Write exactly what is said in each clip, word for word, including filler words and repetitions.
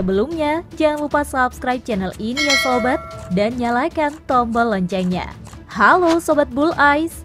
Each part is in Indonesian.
Sebelumnya, jangan lupa subscribe channel ini ya sobat, dan nyalakan tombol loncengnya. Halo Sobat Bull Eyes.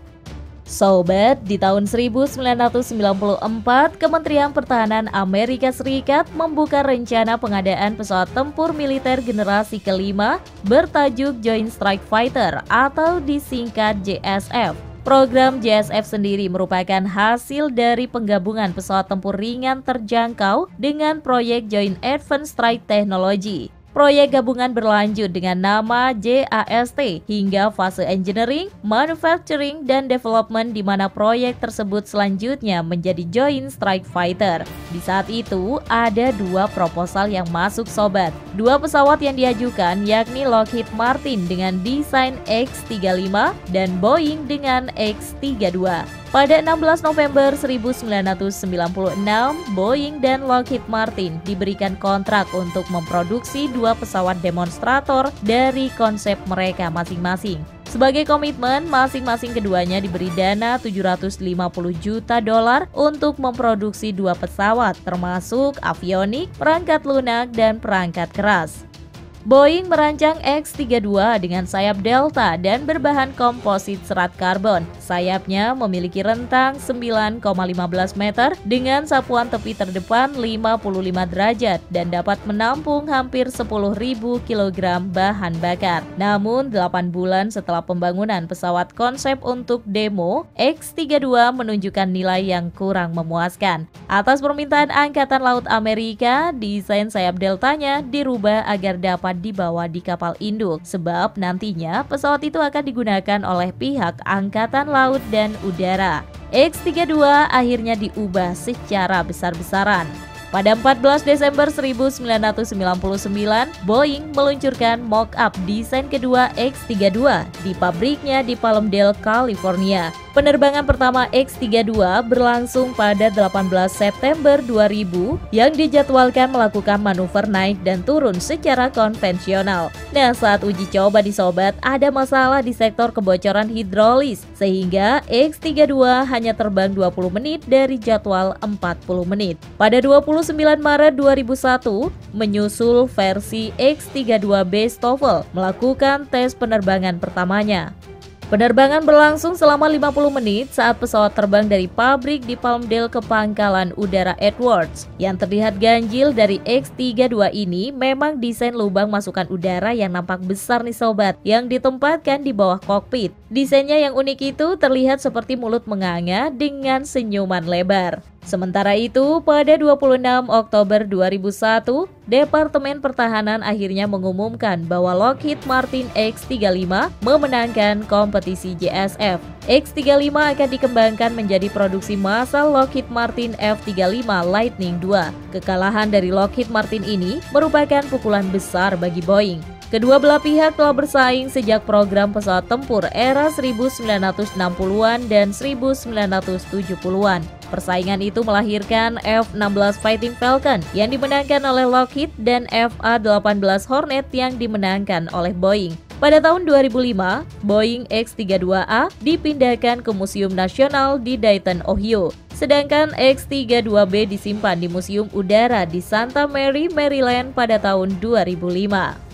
Sobat, di tahun seribu sembilan ratus sembilan puluh empat, Kementerian Pertahanan Amerika Serikat membuka rencana pengadaan pesawat tempur militer generasi kelima bertajuk Joint Strike Fighter atau disingkat J S F. Program J S F sendiri merupakan hasil dari penggabungan pesawat tempur ringan terjangkau dengan proyek Joint Advanced Strike Technology. Proyek gabungan berlanjut dengan nama J A S T hingga fase engineering, manufacturing, dan development di mana proyek tersebut selanjutnya menjadi Joint Strike Fighter. Di saat itu, ada dua proposal yang masuk sobat. Dua pesawat yang diajukan yakni Lockheed Martin dengan desain X tiga puluh lima dan Boeing dengan X tiga puluh dua. Pada enam belas November seribu sembilan ratus sembilan puluh enam, Boeing dan Lockheed Martin diberikan kontrak untuk memproduksi dua pesawat demonstrator dari konsep mereka masing-masing. Sebagai komitmen, masing-masing keduanya diberi dana tujuh ratus lima puluh juta dolar untuk memproduksi dua pesawat, termasuk avionik, perangkat lunak, dan perangkat keras. Boeing merancang X tiga puluh dua dengan sayap delta dan berbahan komposit serat karbon. Sayapnya memiliki rentang sembilan koma lima belas meter dengan sapuan tepi terdepan lima puluh lima derajat dan dapat menampung hampir sepuluh ribu kilogram bahan bakar. Namun, delapan bulan setelah pembangunan pesawat konsep untuk demo, X tiga puluh dua menunjukkan nilai yang kurang memuaskan. Atas permintaan Angkatan Laut Amerika, desain sayap deltanya dirubah agar dapat dibawa di kapal induk, sebab nantinya pesawat itu akan digunakan oleh pihak Angkatan Laut dan Udara. X tiga puluh dua akhirnya diubah secara besar-besaran. Pada empat belas Desember seribu sembilan ratus sembilan puluh sembilan, Boeing meluncurkan mock-up desain kedua X tiga puluh dua di pabriknya di Palmdale, California. Penerbangan pertama X tiga puluh dua berlangsung pada delapan belas September dua ribu yang dijadwalkan melakukan manuver naik dan turun secara konvensional. Nah, saat uji coba di sobat, ada masalah di sektor kebocoran hidrolis sehingga X tiga puluh dua hanya terbang dua puluh menit dari jadwal empat puluh menit. Pada dua puluh sembilan Maret dua ribu satu, menyusul versi X tiga puluh dua B STOVL melakukan tes penerbangan pertamanya. Penerbangan berlangsung selama lima puluh menit saat pesawat terbang dari pabrik di Palmdale ke Pangkalan Udara Edwards. Yang terlihat ganjil dari X tiga puluh dua ini memang desain lubang masukan udara yang nampak besar nih sobat, yang ditempatkan di bawah kokpit. Desainnya yang unik itu terlihat seperti mulut menganga dengan senyuman lebar. Sementara itu, pada dua puluh enam Oktober dua ribu satu, Departemen Pertahanan akhirnya mengumumkan bahwa Lockheed Martin X tiga puluh lima memenangkan kompetisi J S F. X tiga puluh lima akan dikembangkan menjadi produksi massal Lockheed Martin F tiga puluh lima Lightning dua. Kekalahan dari Lockheed Martin ini merupakan pukulan besar bagi Boeing. Kedua belah pihak telah bersaing sejak program pesawat tempur era seribu sembilan ratus enam puluhan dan seribu sembilan ratus tujuh puluhan. Persaingan itu melahirkan F enam belas Fighting Falcon yang dimenangkan oleh Lockheed dan F A delapan belas Hornet yang dimenangkan oleh Boeing. Pada tahun dua ribu lima, Boeing X tiga puluh dua A dipindahkan ke Museum Nasional di Dayton, Ohio. Sedangkan X tiga puluh dua B disimpan di Museum Udara di Santa Mary, Maryland pada tahun dua ribu lima.